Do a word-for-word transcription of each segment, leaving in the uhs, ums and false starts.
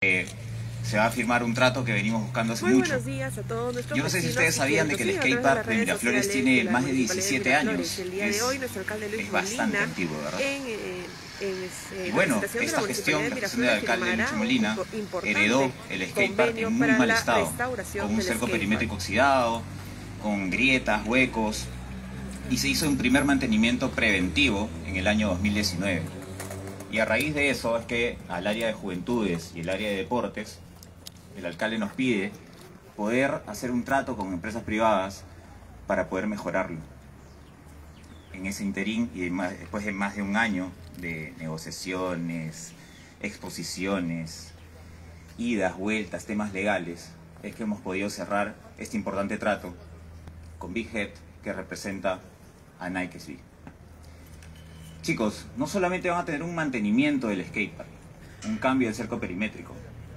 Eh, se va a firmar un trato que venimos buscando hace Muy mucho. buenos días a todos nuestros Yo no sé si ustedes vecinos sabían de que el skatepark de Miraflores tiene más de diecisiete años. El día de hoy, nuestro alcalde Luis Es bastante Molina, antiguo, ¿verdad? En, eh, en, eh, Y bueno, representación de esta la gestión, Municipalidad la de gestión del Miraflores, alcalde Lucho firmará Molina, un importante heredó el skatepark convenio en muy para mal la estado, restauración con un del cerco skatepark. perimétrico oxidado, con grietas, huecos, y se hizo un primer mantenimiento preventivo en el año dos mil diecinueve. Y a raíz de eso es que al área de juventudes y el área de deportes, el alcalde nos pide poder hacer un trato con empresas privadas para poder mejorarlo. En ese interín y después de más de un año de negociaciones, exposiciones, idas, vueltas, temas legales, es que hemos podido cerrar este importante trato con Big Head, que representa a Nike S B. Chicos, no solamente van a tener un mantenimiento del skatepark, un cambio del cerco perimétrico,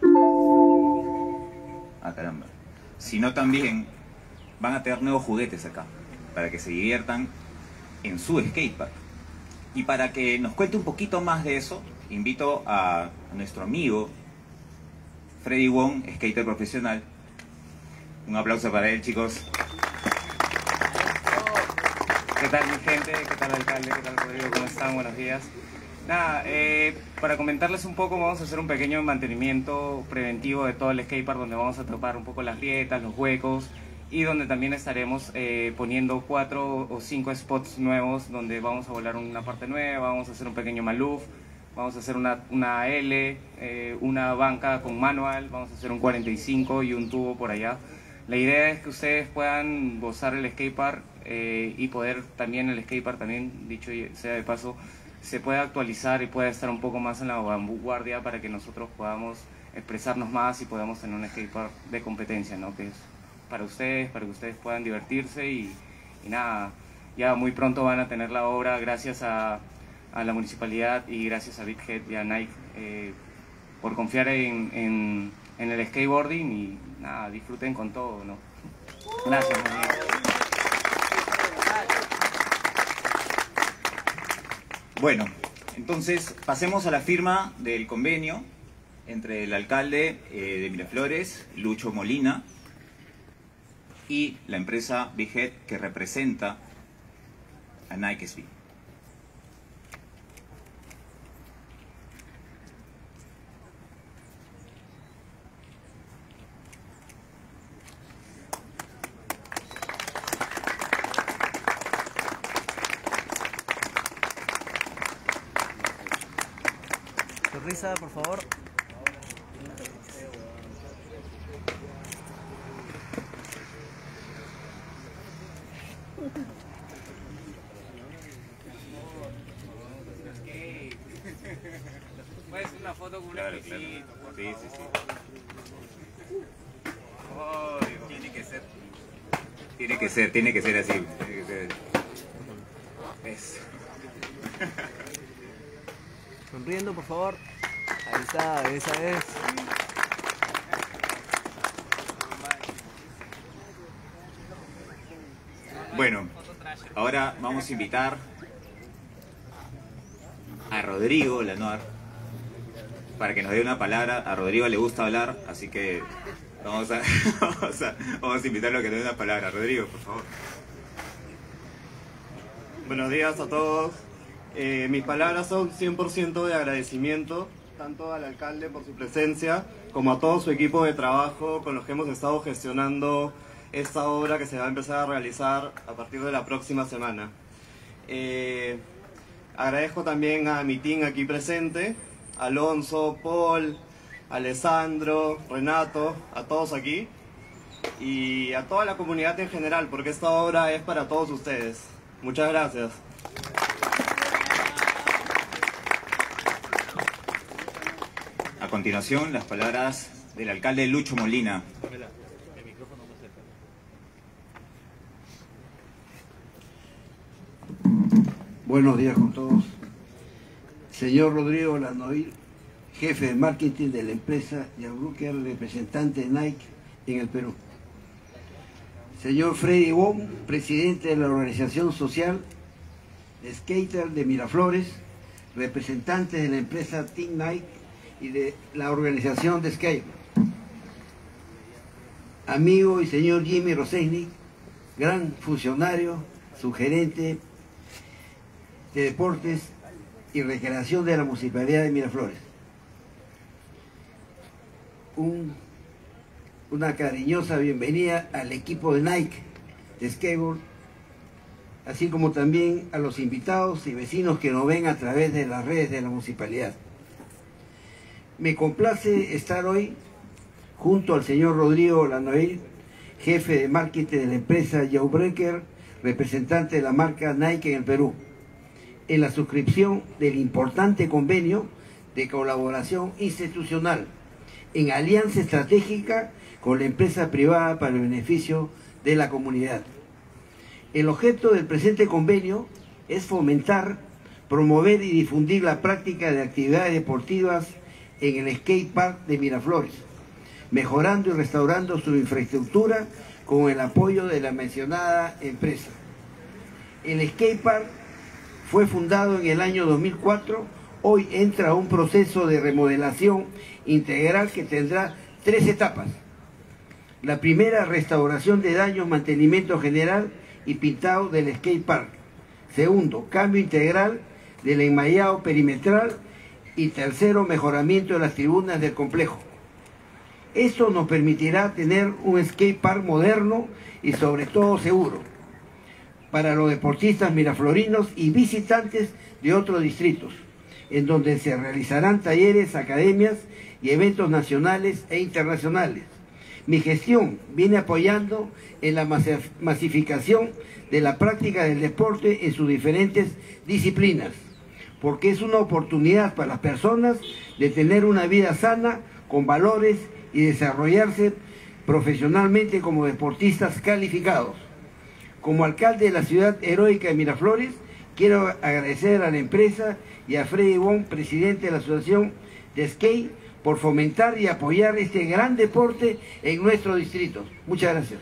ah caramba, sino también van a tener nuevos juguetes acá, para que se diviertan en su skatepark. Y para que nos cuente un poquito más de eso, invito a nuestro amigo Freddy Wong, skater profesional. Un aplauso para él, chicos. ¿Qué tal, mi gente? ¿Qué tal, alcalde? ¿Qué tal, Rodrigo? ¿Cómo están? Buenos días. Nada, eh, para comentarles un poco, vamos a hacer un pequeño mantenimiento preventivo de todo el skatepark, donde vamos a tapar un poco las grietas, los huecos, y donde también estaremos eh, poniendo cuatro o cinco spots nuevos, donde vamos a volar una parte nueva, vamos a hacer un pequeño maluf, vamos a hacer una, una L, eh, una banca con manual, vamos a hacer un cuarenta y cinco y un tubo por allá. La idea es que ustedes puedan gozar el skatepark eh, y poder también el skatepark, también dicho sea de paso, se pueda actualizar y pueda estar un poco más en la vanguardia para que nosotros podamos expresarnos más y podamos tener un skatepark de competencia, ¿no? Que es para ustedes, para que ustedes puedan divertirse y, y nada, ya muy pronto van a tener la obra gracias a, a la municipalidad y gracias a Big Head y a Nike eh, por confiar en, en, en el skateboarding y nada, disfruten con todo, ¿no? Gracias, amigo. Bueno, entonces pasemos a la firma del convenio entre el alcalde eh, de Miraflores, Lucho Molina, y la empresa Big Head, que representa a Nike S B. Sonrisa, por favor. Puedes hacer una foto con un Claro, lapicito, claro. por Sí, favor. sí, sí. Oh, Tiene que ser. Tiene que ser, tiene que ser así. Tiene que ser. Eso. Sonriendo, por favor. Ahí está, esa es. Bueno, ahora vamos a invitar a Rodrigo Lanoir para que nos dé una palabra. A Rodrigo le gusta hablar, así que vamos a, vamos a, vamos a invitarlo a que nos dé una palabra. Rodrigo, por favor. Buenos días a todos. Eh, mis palabras son cien por ciento de agradecimiento, tanto al alcalde por su presencia, como a todo su equipo de trabajo con los que hemos estado gestionando esta obra que se va a empezar a realizar a partir de la próxima semana. Eh, agradezco también a mi team aquí presente, Alonso, Paul, Alessandro, Renato, a todos aquí, y a toda la comunidad en general, porque esta obra es para todos ustedes. Muchas gracias. A continuación, las palabras del alcalde Lucho Molina. Buenos días con todos. Señor Rodrigo Lanoir, jefe de marketing de la empresa Yabruker, representante de Nike en el Perú. Señor Freddy Wong, presidente de la organización social de Skater de Miraflores, representantes de la empresa Team Nike y de la organización de Skate. Amigo y señor Jimmy Rosesnik, gran funcionario, subgerente de Deportes y Recreación de la Municipalidad de Miraflores. Un, una cariñosa bienvenida al equipo de Nike de skateboard, así como también a los invitados y vecinos que nos ven a través de las redes de la municipalidad. Me complace estar hoy junto al señor Rodrigo Lanoir, jefe de marketing de la empresa Jawbreaker, representante de la marca Nike en el Perú, en la suscripción del importante convenio de colaboración institucional en alianza estratégica con la empresa privada para el beneficio de la comunidad. El objeto del presente convenio es fomentar, promover y difundir la práctica de actividades deportivas en el skate park de Miraflores, mejorando y restaurando su infraestructura con el apoyo de la mencionada empresa. El skate park fue fundado en el año dos mil cuatro, hoy entra a un proceso de remodelación integral que tendrá tres etapas. La primera, restauración de daños, mantenimiento general y pintado del skate park. Segundo, cambio integral del enmallado perimetral. Y tercero, mejoramiento de las tribunas del complejo. Esto nos permitirá tener un skate park moderno y sobre todo seguro para los deportistas miraflorinos y visitantes de otros distritos, en donde se realizarán talleres, academias y eventos nacionales e internacionales. Mi gestión viene apoyando en la masificación de la práctica del deporte en sus diferentes disciplinas, porque es una oportunidad para las personas de tener una vida sana, con valores y desarrollarse profesionalmente como deportistas calificados. Como alcalde de la ciudad heroica de Miraflores, quiero agradecer a la empresa y a Freddy Wong, presidente de la Asociación de Skate, por fomentar y apoyar este gran deporte en nuestro distrito. Muchas gracias.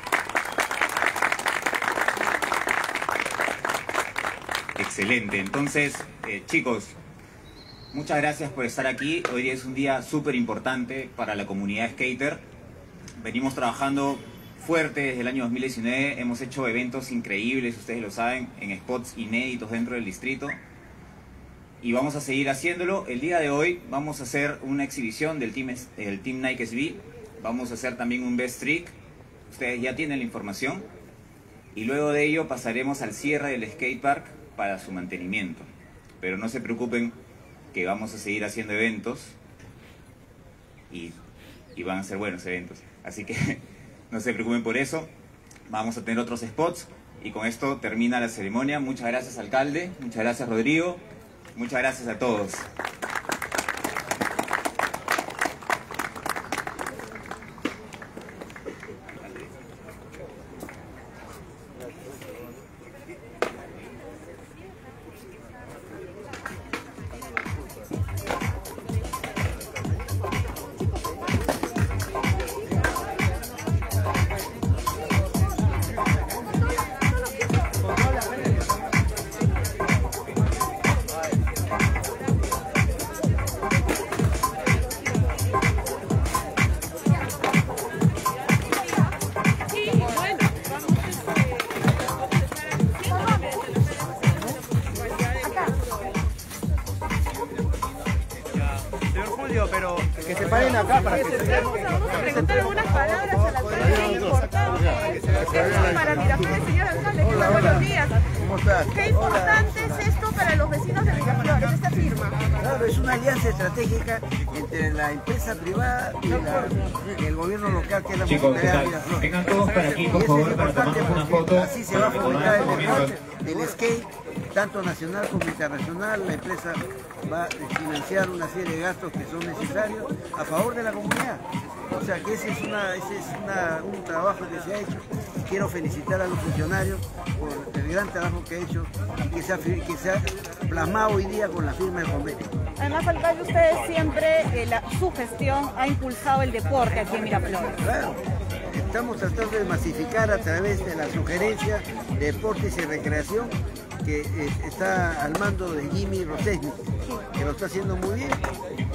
Excelente. Entonces, eh, chicos, muchas gracias por estar aquí. Hoy es un día súper importante para la comunidad skater. Venimos trabajando fuerte desde el año dos mil diecinueve. Hemos hecho eventos increíbles, ustedes lo saben, en spots inéditos dentro del distrito. Y vamos a seguir haciéndolo. El día de hoy vamos a hacer una exhibición del Team, del team Nike S B. Vamos a hacer también un best trick. Ustedes ya tienen la información. Y luego de ello pasaremos al cierre del skatepark para su mantenimiento. Pero no se preocupen que vamos a seguir haciendo eventos y, y van a ser buenos eventos. Así que no se preocupen por eso. Vamos a tener otros spots y con esto termina la ceremonia. Muchas gracias, alcalde. Muchas gracias, Rodrigo. Muchas gracias a todos. Pero que se paren acá para que se Vamos a preguntar algunas palabras al alcalde importante para Miraflores, señor alcalde. Muy buenos días. ¿Cómo estás? Qué importante es esto para los vecinos de Miraflores, esta firma. Claro, es una alianza estratégica entre la empresa privada y, la, y el gobierno local, que es la Chicos, ¿qué municipalidad de tal? Miraflores. Vengan todos para aquí, Y por eso es favor, para importante tomarnos una porque foto. así se va a para fomentar el recordar deporte este del skate, tanto nacional como internacional. La empresa va a financiar una serie de gastos que son necesarios a favor de la comunidad. O sea que ese es, una, ese es una, un trabajo que se ha hecho. Quiero felicitar a los funcionarios por el gran trabajo que ha hecho y que se ha, que se ha plasmado hoy día con la firma del convenio. Además, alcalde, ustedes siempre, eh, la, su gestión ha impulsado el deporte aquí en Miraflores. Claro, estamos tratando de masificar a través de la sugerencia de deportes y recreación que eh, está al mando de Jimmy Rosesnik, que lo está haciendo muy bien.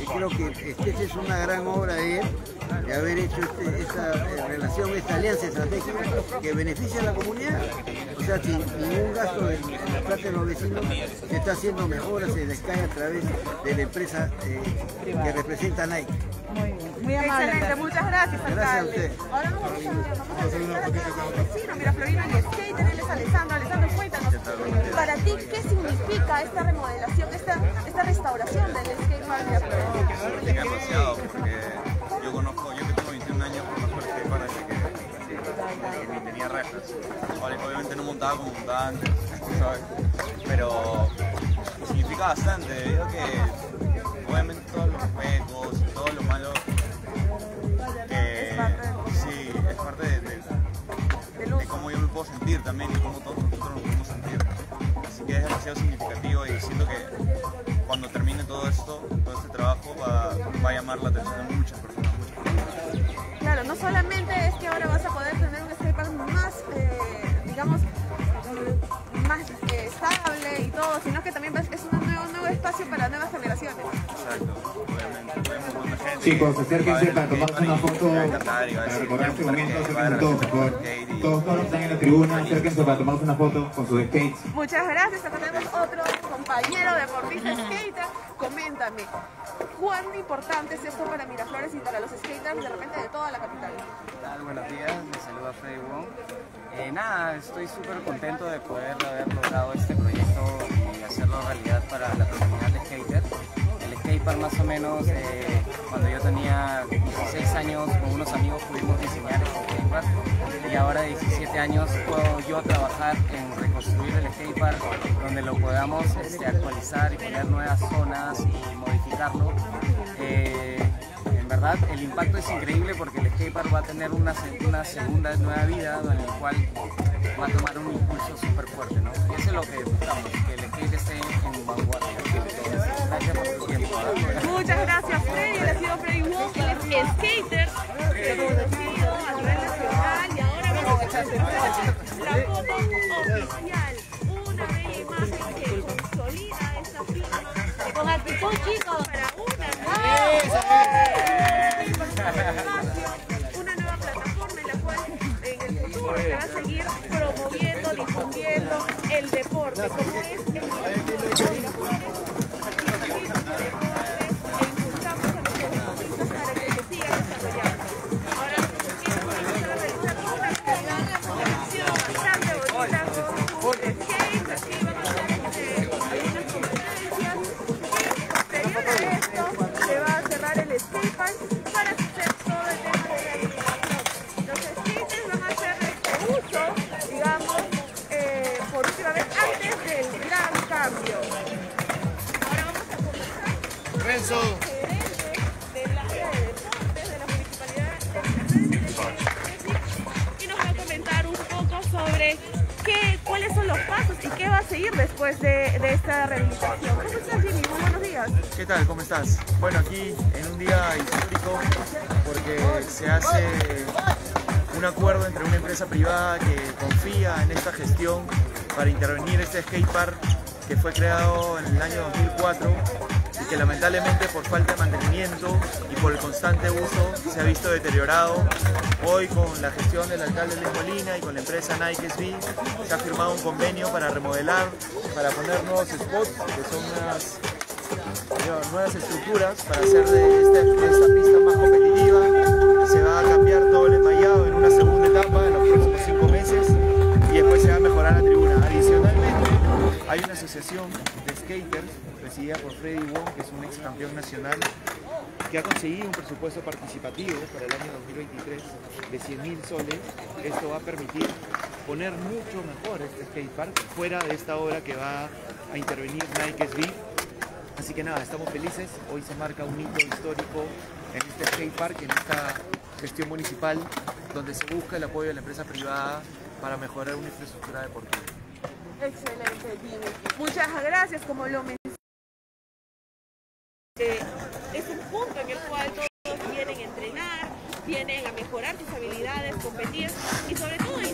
creo que esta es una gran obra de él, de haber hecho este, esta eh, relación, esta alianza estratégica que beneficia a la comunidad. O sea, sin ningún gasto de la plata de los vecinos, se está haciendo mejoras en Sky a través de la empresa eh, que representa Nike. Muy bien, muy amable. Excelente, muchas gracias, alcalde. Gracias a usted. Ahora vamos a vamos a entrevistar acá a un vecino, mira, Florino, y skater, él es Alessandro. Alessandro, cuéntanos, para ti, ¿qué significa esta remodelación, esta, esta restauración del skatepark Miraflores? Significa demasiado, porque yo conozco, yo que tengo veintiún años, conozco el skatepark desde que, desde que ni tenía rejas. Obviamente no montaba como montaba antes, ¿sabes? Pero significa bastante, debido a que obviamente todos los juegos y todo lo malo que sí, es parte de, de, de cómo yo me puedo sentir también y cómo todos nosotros nos podemos sentir. Así que es demasiado significativo y siento que cuando termine todo esto, todo este trabajo va, va a llamar la atención de muchas personas, muchas personas. Claro, no solamente es que ahora vas a poder tener un skatepark más, eh, digamos, más eh, estable y todo, sino que también es un nuevo, nuevo espacio para nuevas generaciones. Exacto, obviamente. Hay un montón de gente. Chicos, acérquense para tomarse una foto, para recordar este momento, acérquense todos, por favor. Todos, todos los que están en la tribuna, acérquense para tomarse una foto con sus skates. Muchas gracias, acá tenemos otro compañero deportista skater. Coméntame, ¿cuán importante es esto para Miraflores y para los skaters de repente de toda la capital? ¿Qué tal? Buenos días, me saluda Freddy Wong. Eh, nada, estoy súper contento de poder haber logrado este proyecto y hacerlo realidad para la comunidad de skaters. El skatepark más o menos, eh, cuando yo tenía dieciséis años, con unos amigos pudimos diseñar este skatepark y ahora de diecisiete años puedo yo trabajar en reconstruir el skatepark donde lo podamos este, actualizar y poner nuevas zonas y modificarlo. Eh, En verdad, el impacto es increíble porque el skatepark va a tener una, una segunda nueva vida en la cual va a tomar un impulso súper fuerte, ¿no? Y eso es lo que buscamos, que el skate esté en vanguardia. Gracias por tu tiempo. Muchas gracias, Freddy. Él ha sido Freddy Wong, él es skater, reconocido a nivel nacional y ahora vamos a hacer la foto oficial. Una bella imagen que consolida esta firma. Con actitud, chicos. Para una nueva una nueva plataforma en la cual en el futuro se va a seguir promoviendo, difundiendo el deporte, como es el deporte, y impulsamos a los deportistas para que se sigan desarrollando. Ahora nosotros vamos a realizar una actividad bastante bonita con un skate, así vamos a hacer algunas competencias y posterior a esto se va a cerrar el skatepark para hacer todo el tema de la iluminación. Los skaters van a hacer este uso, digamos, eh, por última vez antes del gran cambio. Ahora vamos a conversar con Renzo. el gerente del área de deportes de la Municipalidad de Miraflores y nos va a comentar un poco sobre qué, cuáles son los pasos y qué va a seguir después de, de esta rehabilitación. ¿Cómo estás, Jimmy? Muy buenos días. ¿Qué tal? ¿Cómo estás? Bueno, aquí en un día histórico porque se hace un acuerdo entre una empresa privada que confía en esta gestión para intervenir este skatepark que fue creado en el año dos mil cuatro y que lamentablemente por falta de mantenimiento y por el constante uso se ha visto deteriorado. Hoy con la gestión del alcalde Luis Molina y con la empresa Nike S B se ha firmado un convenio para remodelar, para poner nuevos spots que son unas nuevas estructuras para hacer de esta, de esta pista más competitiva. Se va a cambiar todo el enmallado en una segunda etapa en los próximos cinco meses y después se va a mejorar la tribuna. Adicionalmente hay una asociación de skaters presidida por Freddy Wong, que es un ex campeón nacional, que ha conseguido un presupuesto participativo para el año dos mil veintitrés de cien mil soles. Esto va a permitir poner mucho mejor este skatepark fuera de esta obra que va a intervenir Nike S B. Así que nada, estamos felices. Hoy se marca un hito histórico en este skatepark, en esta gestión municipal, donde se busca el apoyo de la empresa privada para mejorar una infraestructura deportiva. Excelente, Jimmy. Muchas gracias. Como lo mencioné, eh, es un punto en el cual todos vienen a entrenar, vienen a mejorar sus habilidades, competir y sobre todo